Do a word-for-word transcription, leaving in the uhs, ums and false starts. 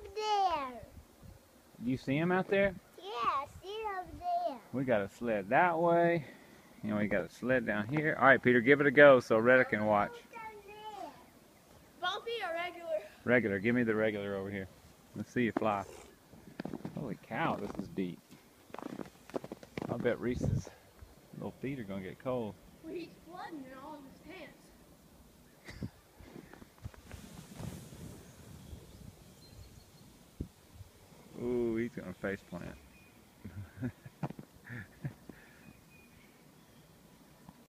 up there. You see him out there? Yeah, see up there. We got a sled that way. And we got a sled down here. All right, Peter, give it a go so Retta can watch. Bumpy or regular? Regular. Give me the regular over here. Let's see you fly. Holy cow, this is deep. I bet Reese's little feet are going to get cold. Well, he's flooding in all of his pants. Ooh, he's going to face plant.